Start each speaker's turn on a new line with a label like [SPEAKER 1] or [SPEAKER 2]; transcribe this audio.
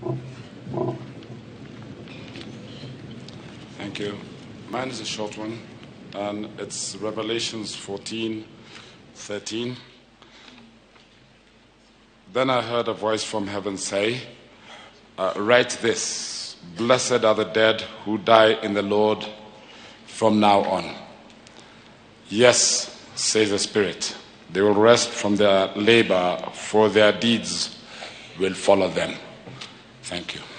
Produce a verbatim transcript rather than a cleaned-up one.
[SPEAKER 1] Thank you. Mine is a short one, and it's Revelations fourteen thirteen. Then I heard a voice from heaven say, uh, write this, blessed are the dead who die in the Lord from now on. Yes, says the Spirit, they will rest from their labor, for their deeds will follow them. Thank you.